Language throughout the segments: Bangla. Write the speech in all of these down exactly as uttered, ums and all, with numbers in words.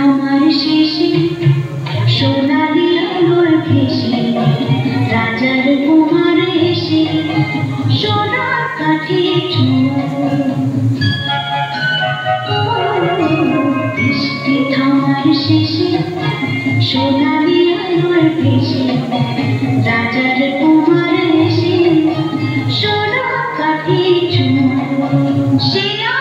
থামার শেষে সোনালি আলোর ভেসে রাজার কুমার এসে সোনার কাঠে বৃষ্টি থামার শেষে সোনালি আলোর ভেসে রাজার কুমার এসে সোনার কাঠে সে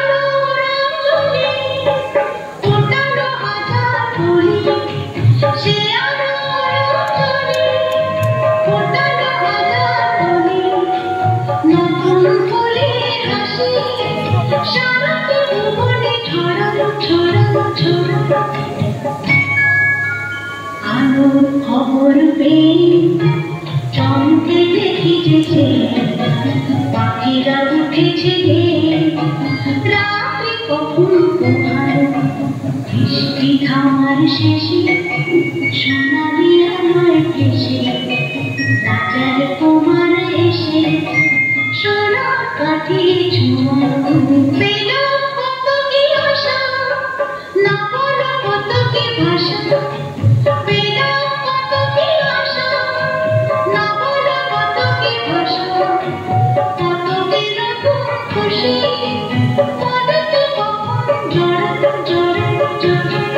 আলোর খবর পেয়ে চমকে দেখিতেছে পাখিরা উঠেছে রাত্রি কখন কোথায় বৃষ্টি থামার শেষে সোনালি আলোয় ভেসে রাজার কুমার এসে সোনার কাঠে ছোঁয়া পেল কত কি আশা না বলো কত কি ভাষা পেল কত কি আশা না বলো কত কি ভাষা কত কি নতুন খুশি মনেতে কখন জড়ানো জড়ানো জড়ানো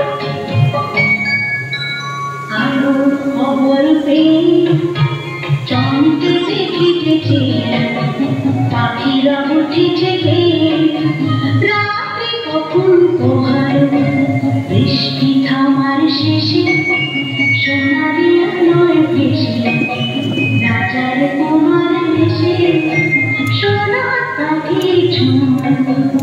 আলোর খবর পেয়ে চমকে দেখিতেছে পাখিরা উঠেছে রাত্রি কখন কোহার বৃষ্টি থামার শেষে সোনালি আলোয় ভেসে রাজার কুমার এসে সোনার কাঠে ছোঁয়া